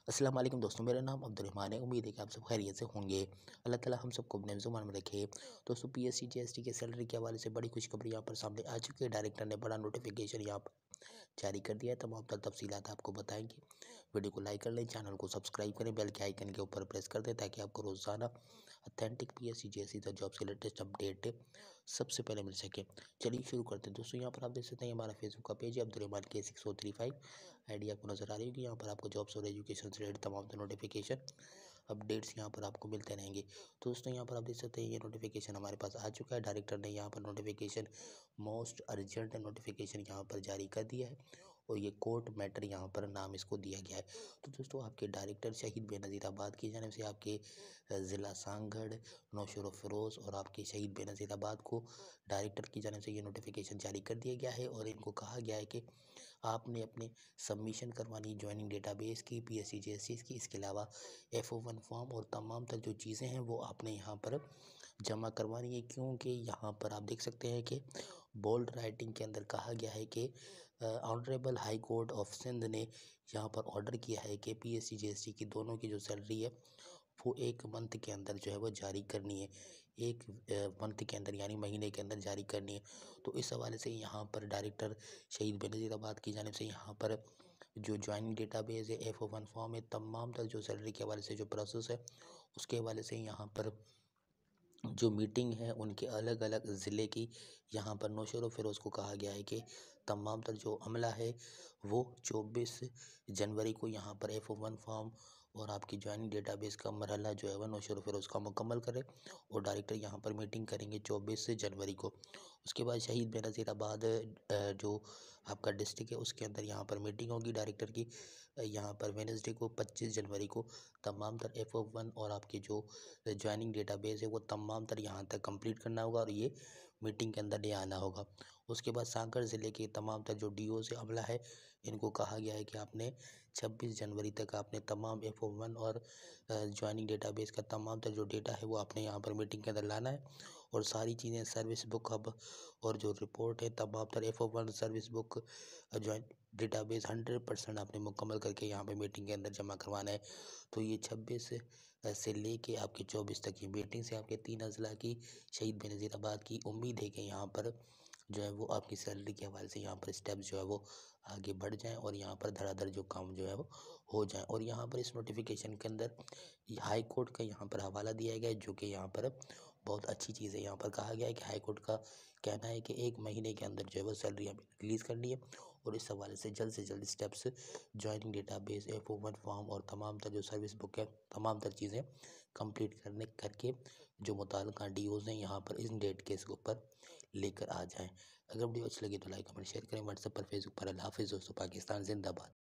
अस्सलाम वालेकुम दोस्तों, मेरा नाम अब्दुर्रहमान है। उम्मीद है कि आप सब खैरियत से होंगे। अल्लाह ताला हम सबको अपने ज़ुबान में रखे। दोस्तों, पीएससी जीएसटी के सैलरी के हवाले से बड़ी खुशखबरी यहाँ पर सामने आ चुकी है। डायरेक्टर ने बड़ा नोटिफिकेशन यहाँ पर जारी कर दिया है। तमाम तर तफसीलात आपको बताएंगे। वीडियो को लाइक कर लें, चैनल को सब्सक्राइब करें, बेल के आइकन के ऊपर प्रेस कर दें ताकि आपको रोज़ाना authentic PSC GST the job के लेटेस्ट अपडेट सबसे पहले मिल सके। चलिए शुरू करते हैं। दोस्तों, यहाँ पर आप देख सकते हैं हमारा फेसबुक का पेज है अब्दुर्रहमान K6035 आईडी आपको नज़र आ रही होगी। यहाँ पर आपको जॉब्स और एजुकेशन से रिलेटेड तमाम नोटिफिकेशन अपडेट्स यहाँ पर आपको मिलते रहेंगे। तो दोस्तों, यहाँ पर आप देख सकते हैं ये नोटिफिकेशन हमारे पास आ चुका है। डायरेक्टर ने यहाँ पर नोटिफिकेशन मोस्ट अर्जेंट नोटिफिकेशन यहाँ पर जारी कर दिया है और ये कोर्ट मैटर यहाँ पर नाम इसको दिया गया है। तो दोस्तों, आपके डायरेक्टर शहीद बेनज़ीराबाद की जानिब से आपके ज़िला सांगढ़ नौशर फ़िरोज़ और आपके शहीद बेनज़ीराबाद को डायरेक्टर की जानिब से ये नोटिफिकेशन जारी कर दिया गया है और इनको कहा गया है कि आपने अपने सबमिशन करवानी ज्वाइनिंग डेटाबेस की, पीएससी जीएसटी की, इसके अलावा F01 फॉर्म और तमाम तर जो चीज़ें हैं वो आपने यहाँ पर जमा करवानी है। क्योंकि यहाँ पर आप देख सकते हैं कि बोल्ड राइटिंग के अंदर कहा गया है कि honourable high court of Sindh ने यहाँ पर ऑर्डर किया है कि पीएससी जीएसटी की दोनों की जो सैलरी है वो एक मंथ के अंदर जो है वो जारी करनी है। एक मंथ के अंदर यानी महीने के अंदर जारी करनी है। तो इस हवाले से यहाँ पर डायरेक्टर शहीद बेनज़ीराबाद की जानिब से यहाँ पर जो ज्वाइनिंग डेटाबेस है, F01 फॉर्म है, तमाम तर जो सैलरी के हवाले से जो प्रोसेस है उसके हवाले से यहाँ पर जो मीटिंग है उनके अलग अलग ज़िले की यहाँ पर नौशर फ़िरोज़ को कहा गया है कि तमाम तर जो अमला है वो 24 जनवरी को यहाँ पर F01 फॉर्म और आपकी ज्वाइनिंग डेटाबेस का मरहला जो है वह नौशर फ़िरोज़ का मुकम्मल करें और डायरेक्टर यहाँ पर मीटिंग करेंगे 24 जनवरी को। उसके बाद शहीद बेनज़ीराबाद जो आपका डिस्ट्रिक्ट है उसके अंदर यहाँ पर मीटिंग होगी डायरेक्टर की यहाँ पर वेडनेसडे को 25 जनवरी को। तमाम तर F01 और आपकी जो ज्वाइनिंग डेटाबेस है वो तमाम तर यहाँ तक कंप्लीट करना होगा और ये मीटिंग के अंदर ले आना होगा। उसके बाद सांगढ़ ज़िले के तमाम तर जो डीओ से अमला है इनको कहा गया है कि आपने 26 जनवरी तक आपने तमाम F01 और ज्वाइनिंग डेटाबेस का तमाम तर जो डेटा है वो आपने यहाँ पर मीटिंग के अंदर लाना है और सारी चीज़ें सर्विस बुक हब और जो रिपोर्ट है तमाम तर F01 service book join database 100% आपने मुकम्मल करके यहाँ पे मीटिंग के अंदर जमा करवाना है। तो ये 26 से लेके आपके 24 तक की मीटिंग से आपके 3 अज़ला की शहीद बेनज़ीराबाद की उम्मीद है कि यहाँ पर जो है वो आपकी सैलरी के हवाले से यहाँ पर स्टेप्स जो है वो आगे बढ़ जाएं और यहाँ पर धड़ाधड़ जो काम जो है वो हो जाए। और यहाँ पर इस नोटिफिकेशन के अंदर हाई कोर्ट का यहाँ पर हवाला दिया गया है जो कि यहाँ पर बहुत अच्छी चीज़ है। यहाँ पर कहा गया है कि हाई कोर्ट का कहना है कि 1 महीने के अंदर जो है वो सैलरी हमें रिलीज़ करनी है और इस हवाले से जल्द steps joining database F01 form और तमाम तर जो सर्विस बुक है तमाम तर चीज़ें कंप्लीट करके जो मुताल्लिक़ा डीओज़ हैं यहाँ पर इन डेट के इसके ऊपर लेकर आ जाएं। अगर वीडियो अच्छी लगी तो लाइक कमेंट शेयर करें। व्हाट्सएप पर फेसबुक पर। अल्लाह हाफ़िज़ दोस्तों। पाकिस्तान जिंदाबाद।